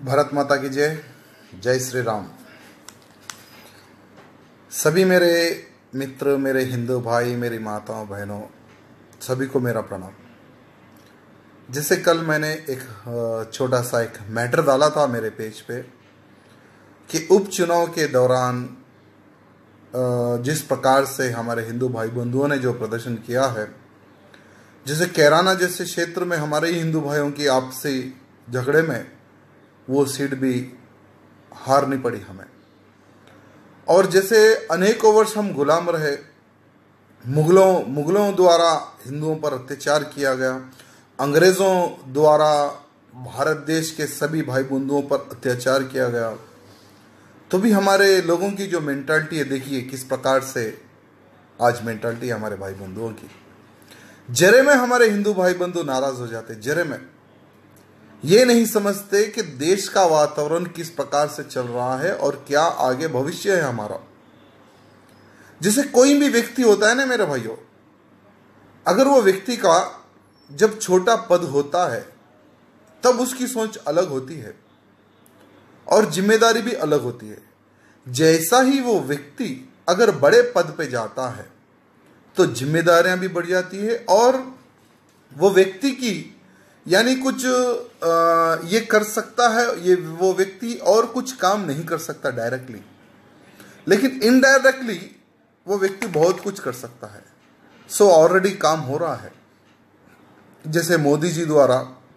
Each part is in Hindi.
भारत माता की जय। जय श्री राम। सभी मेरे मित्र, मेरे हिंदू भाई, मेरी माताओं बहनों, सभी को मेरा प्रणाम। जैसे कल मैंने एक छोटा सा एक मैटर डाला था मेरे पेज पे कि उपचुनाव के दौरान जिस प्रकार से हमारे हिंदू भाई बंधुओं ने जो प्रदर्शन किया है, जैसे कैराना जैसे क्षेत्र में हमारे ही हिंदू भाइयों की आपसी झगड़े में वो सीट भी हारनी पड़ी हमें। और जैसे अनेकों वर्ष हम गुलाम रहे, मुगलों द्वारा हिंदुओं पर अत्याचार किया गया, अंग्रेज़ों द्वारा भारत देश के सभी भाई बंधुओं पर अत्याचार किया गया, तो भी हमारे लोगों की जो मेंटालिटी है, देखिए किस प्रकार से आज मेंटालिटी है हमारे भाई बंधुओं की। जरे में हमारे हिंदू भाई बंधु नाराज हो जाते, जरे में ये नहीं समझते कि देश का वातावरण किस प्रकार से चल रहा है और क्या आगे भविष्य है हमारा। जैसे कोई भी व्यक्ति होता है ना मेरे भाइयों, अगर वो व्यक्ति का जब छोटा पद होता है तब उसकी सोच अलग होती है और जिम्मेदारी भी अलग होती है। जैसा ही वो व्यक्ति अगर बड़े पद पे जाता है तो जिम्मेदारियां भी बढ़ जाती है और वो व्यक्ति की यानी कुछ ये कर सकता है, ये वो व्यक्ति और कुछ काम नहीं कर सकता डायरेक्टली, लेकिन इनडायरेक्टली वो व्यक्ति बहुत कुछ कर सकता है। सो ऑलरेडी काम हो रहा है। जैसे मोदी जी द्वारा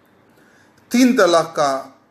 3 तलाक का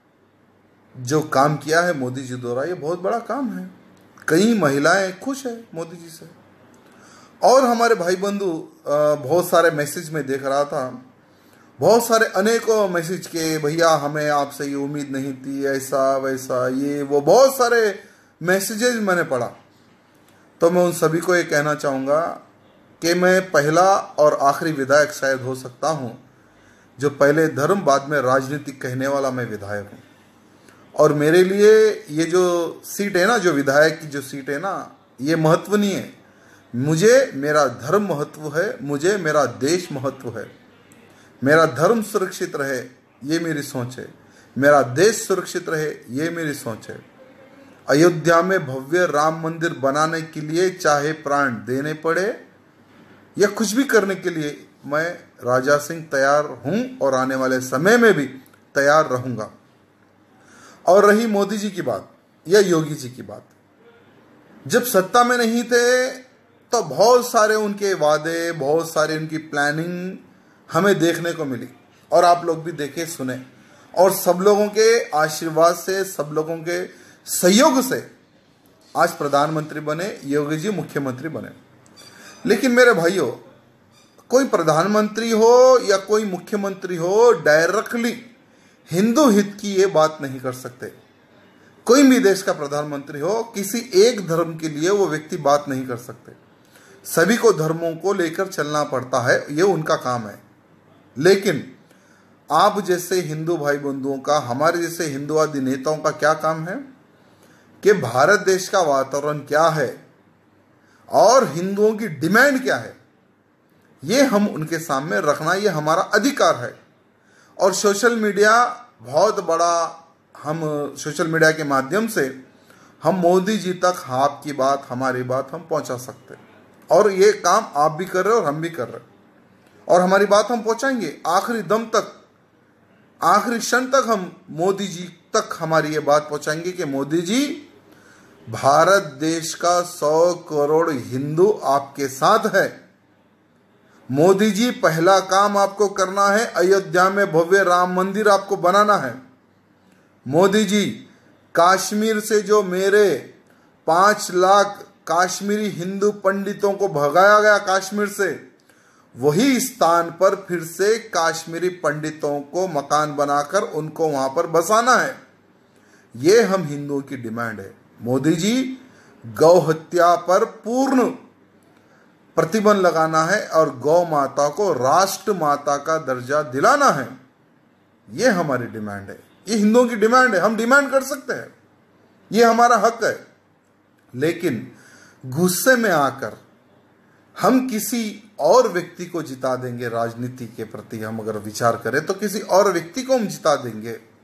जो काम किया है मोदी जी द्वारा, ये बहुत बड़ा काम है। कई महिलाएं खुश है मोदी जी से। और हमारे भाई बंधु बहुत सारे मैसेज में देख रहा था, बहुत सारे अनेकों मैसेज के, भैया हमें आपसे ये उम्मीद नहीं थी, ऐसा वैसा ये वो, बहुत सारे मैसेजेस मैंने पढ़ा। तो मैं उन सभी को ये कहना चाहूँगा कि मैं पहला और आखिरी विधायक शायद हो सकता हूँ जो पहले धर्म बाद में राजनीति कहने वाला मैं विधायक हूँ। और मेरे लिए ये जो सीट है ना, जो विधायक की जो सीट है ना, ये महत्व नहीं है। मुझे मेरा धर्म महत्व है, मुझे मेरा देश महत्व है। मेरा धर्म सुरक्षित रहे ये मेरी सोच है, मेरा देश सुरक्षित रहे ये मेरी सोच है। अयोध्या में भव्य राम मंदिर बनाने के लिए चाहे प्राण देने पड़े या कुछ भी करने के लिए मैं राजा सिंह तैयार हूं और आने वाले समय में भी तैयार रहूंगा। और रही मोदी जी की बात या योगी जी की बात, जब सत्ता में नहीं थे तो बहुत सारे उनके वादे, बहुत सारे उनकी प्लानिंग हमें देखने को मिली और आप लोग भी देखे सुने, और सब लोगों के आशीर्वाद से, सब लोगों के सहयोग से आज प्रधानमंत्री बने, योगी जी मुख्यमंत्री बने। लेकिन मेरे भाइयों, कोई प्रधानमंत्री हो या कोई मुख्यमंत्री हो, डायरेक्टली हिंदू हित की ये बात नहीं कर सकते। कोई भी देश का प्रधानमंत्री हो, किसी एक धर्म के लिए वो व्यक्ति बात नहीं कर सकते। सभी को धर्मों को लेकर चलना पड़ता है, ये उनका काम है। लेकिन आप जैसे हिंदू भाई बंधुओं का, हमारे जैसे हिंदुवादी नेताओं का क्या काम है कि भारत देश का वातावरण क्या है और हिंदुओं की डिमांड क्या है, ये हम उनके सामने रखना, ये हमारा अधिकार है। और सोशल मीडिया बहुत बड़ा, हम सोशल मीडिया के माध्यम से हम मोदी जी तक आपकी बात, हमारी बात हम पहुंचा सकते हैं। और ये काम आप भी कर रहे हो और हम भी कर रहे हैं, और हमारी बात हम पहुंचाएंगे आखिरी दम तक, आखिरी क्षण तक हम मोदी जी तक हमारी ये बात पहुंचाएंगे कि मोदी जी, भारत देश का 100 करोड़ हिंदू आपके साथ है। मोदी जी, पहला काम आपको करना है, अयोध्या में भव्य राम मंदिर आपको बनाना है। मोदी जी, कश्मीर से जो मेरे 5 लाख काश्मीरी हिंदू पंडितों को भगाया गया कश्मीर से, वही स्थान पर फिर से काश्मीरी पंडितों को मकान बनाकर उनको वहां पर बसाना है। ये हम हिंदुओं की डिमांड है। मोदी जी, गौ हत्या पर पूर्ण प्रतिबंध लगाना है और गौ माता को राष्ट्र माता का दर्जा दिलाना है। ये हमारी डिमांड है, ये हिंदुओं की डिमांड है। हम डिमांड कर सकते हैं, ये हमारा हक है। लेकिन गुस्से में आकर हम किसी और व्यक्ति को जिता देंगे, राजनीति के प्रति हम अगर विचार करें तो किसी और व्यक्ति को हम जिता देंगे,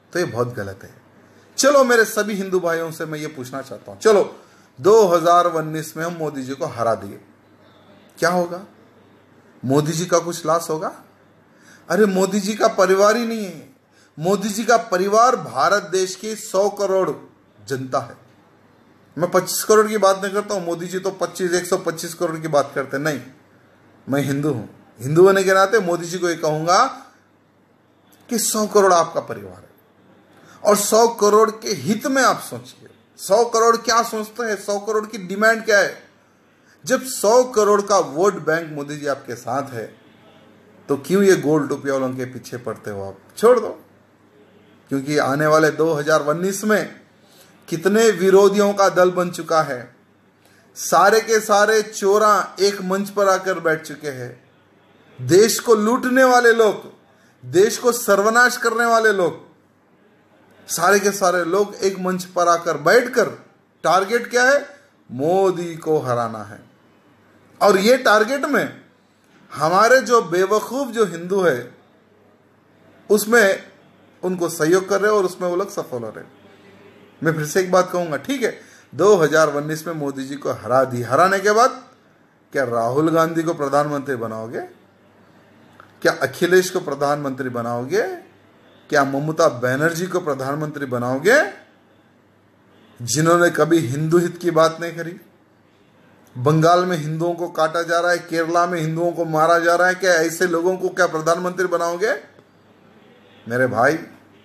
तो ये बहुत गलत है। चलो मेरे सभी हिंदू भाइयों से मैं ये पूछना चाहता हूं, चलो 2019 में हम मोदी जी को हरा दिए, क्या होगा? मोदी जी का कुछ लॉस होगा? अरे मोदी जी का परिवार ही नहीं है, मोदी जी का परिवार भारत देश की 100 करोड़ जनता है। मैं 25 करोड़ की बात नहीं करता हूं, मोदी जी तो 125 करोड़ की बात करते नहीं। मैं हिंदू हूं, हिंदू होने के नाते मोदी जी को ये कहूंगा कि 100 करोड़ आपका परिवार है, और 100 करोड़ के हित में आप सोचिए। 100 करोड़ क्या सोचते हैं? 100 करोड़ की डिमांड क्या है? जब 100 करोड़ का वोट बैंक मोदी जी आपके साथ है, तो क्यों ये गोल टोपी वालों के पीछे पड़ते हो? आप छोड़ दो, क्योंकि आने वाले 2019 में कितने विरोधियों का दल बन चुका है। सारे के सारे चोरा एक मंच पर आकर बैठ चुके हैं। देश को लूटने वाले लोग, देश को सर्वनाश करने वाले लोग, सारे के सारे लोग एक मंच पर आकर बैठकर टारगेट क्या है? मोदी को हराना है। और ये टारगेट में हमारे जो बेवकूफ जो हिंदू है उसमें उनको सहयोग कर रहे हो और उसमें वो लोग सफल हो रहे। मैं फिर से एक बात कहूंगा, ठीक है 2019 में मोदी जी को हरा दी, हराने के बाद क्या राहुल गांधी को प्रधानमंत्री बनाओगे? क्या अखिलेश को प्रधानमंत्री बनाओगे? क्या ममता बनर्जी को प्रधानमंत्री बनाओगे, जिन्होंने कभी हिंदू हित की बात नहीं करी? बंगाल में हिंदुओं को काटा जा रहा है, केरला में हिंदुओं को मारा जा रहा है, क्या ऐसे लोगों को क्या प्रधानमंत्री बनाओगे? मेरे भाई,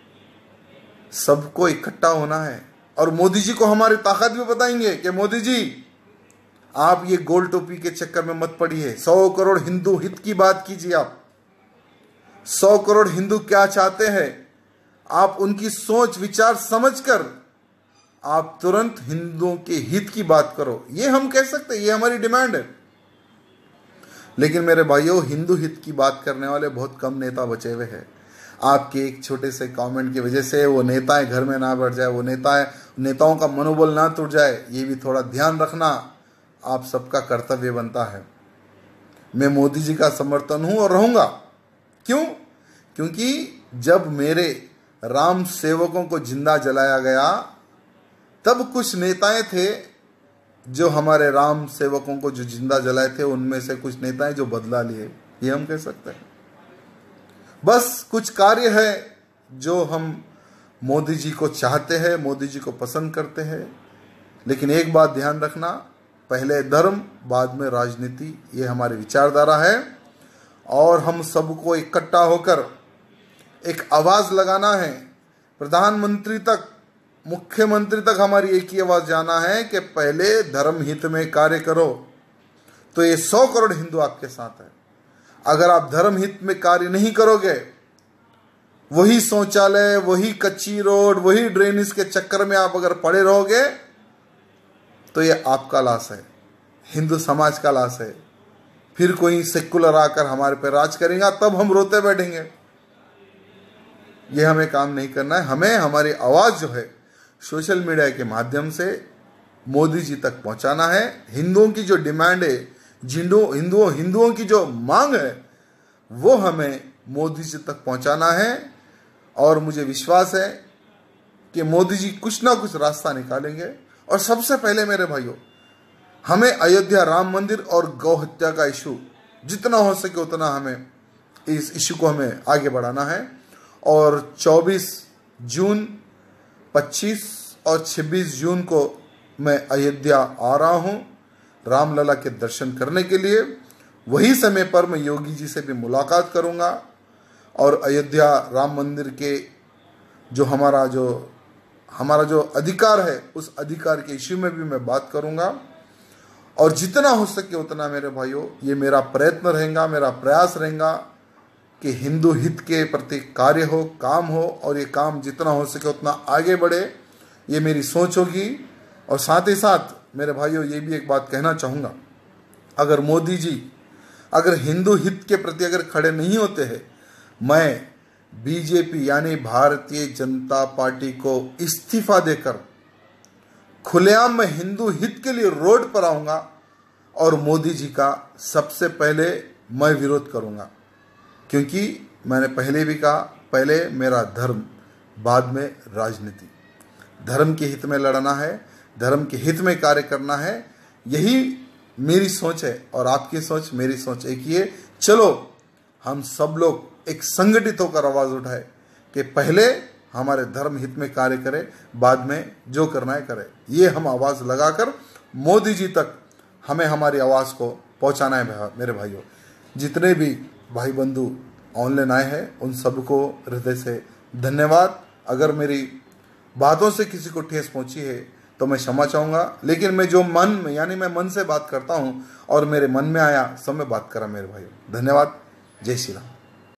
सबको इकट्ठा होना है और मोदी जी को हमारी ताकत भी बताएंगे कि मोदी जी आप ये गोल टोपी के चक्कर में मत पड़िए। 100 करोड़ हिंदू हित की बात कीजिए। आप 100 करोड़ हिंदू क्या चाहते हैं, आप उनकी सोच विचार समझकर आप तुरंत हिंदुओं के हित की बात करो। ये हम कह सकते हैं, ये हमारी डिमांड है। लेकिन मेरे भाइयों, हिंदू हित की बात करने वाले बहुत कम नेता बचे हुए हैं। आपके एक छोटे से कमेंट की वजह से वो नेताएं घर में ना बैठ जाए, वो नेताओं का मनोबल ना टूट जाए, ये भी थोड़ा ध्यान रखना आप सबका कर्तव्य बनता है। मैं मोदी जी का समर्थन हूं और रहूंगा। क्यों? क्योंकि जब मेरे राम सेवकों को जिंदा जलाया गया, तब कुछ नेताएं थे जो हमारे राम सेवकों को जो जिंदा जलाए थे, उनमें से कुछ नेताएं जो बदला लिए, ये हम कह सकते हैं। बस कुछ कार्य है जो हम मोदी जी को चाहते हैं, मोदी जी को पसंद करते हैं। लेकिन एक बात ध्यान रखना, पहले धर्म बाद में राजनीति, ये हमारी विचारधारा है। और हम सबको इकट्ठा होकर एक आवाज लगाना है, प्रधानमंत्री तक, मुख्यमंत्री तक हमारी एक ही आवाज जाना है कि पहले धर्म हित में कार्य करो। तो ये 100 करोड़ हिंदू आपके साथ है। अगर आप धर्म हित में कार्य नहीं करोगे, वही शौचालय, वही कच्ची रोड, वही ड्रेनेज के चक्कर में आप अगर पड़े रहोगे, तो ये आपका लॉस है, हिंदू समाज का लॉस है। फिर कोई सेकुलर आकर हमारे पे राज करेगा, तब हम रोते बैठेंगे। ये हमें काम नहीं करना है। हमें हमारी आवाज जो है सोशल मीडिया के माध्यम से मोदी जी तक पहुंचाना है। हिंदुओं की जो डिमांड है, हिंदुओं की जो मांग है, वो हमें मोदी जी तक पहुंचाना है। और मुझे विश्वास है कि मोदी जी कुछ ना कुछ रास्ता निकालेंगे। और सबसे पहले मेरे भाइयों, हमें अयोध्या राम मंदिर और गौ हत्या का इशू जितना हो सके उतना हमें इस इशू को हमें आगे बढ़ाना है। और 24 जून, 25 और 26 जून को मैं अयोध्या आ रहा हूं रामलला के दर्शन करने के लिए। वही समय पर मैं योगी जी से भी मुलाकात करूंगा और अयोध्या राम मंदिर के जो हमारा जो अधिकार है, उस अधिकार के इश्यू में भी मैं बात करूंगा। और जितना हो सके उतना मेरे भाइयों, ये मेरा प्रयत्न रहेगा, मेरा प्रयास रहेगा कि हिंदू हित के प्रति कार्य हो, काम हो, और ये काम जितना हो सके उतना आगे बढ़े, ये मेरी सोच होगी। और साथ ही साथ मेरे भाइयों, ये भी एक बात कहना चाहूँगा, अगर मोदी जी अगर हिंदू हित के प्रति अगर खड़े नहीं होते हैं, मैं बीजेपी यानी भारतीय जनता पार्टी को इस्तीफा देकर खुलेआम मैं हिंदू हित के लिए रोड पर आऊँगा और मोदी जी का सबसे पहले मैं विरोध करूँगा। क्योंकि मैंने पहले भी कहा, पहले मेरा धर्म बाद में राजनीति। धर्म के हित में लड़ना है, धर्म के हित में कार्य करना है। यही मेरी सोच है और आपकी सोच, मेरी सोच एक ही है। चलो हम सब लोग एक संगठित होकर आवाज़ उठाए कि पहले हमारे धर्म हित में कार्य करें, बाद में जो करना है करें। ये हम आवाज़ लगाकर मोदी जी तक हमें हमारी आवाज़ को पहुंचाना है। मेरे भाइयों, जितने भी भाई बंधु ऑनलाइन आए हैं उन सबको हृदय से धन्यवाद। अगर मेरी बातों से किसी को ठेस पहुंची है तो मैं क्षमा चाहूँगा, लेकिन मैं जो मन में, यानी मैं मन से बात करता हूँ और मेरे मन में आया सब मैं बात करा। मेरे भाइयों, धन्यवाद। जय श्री राम।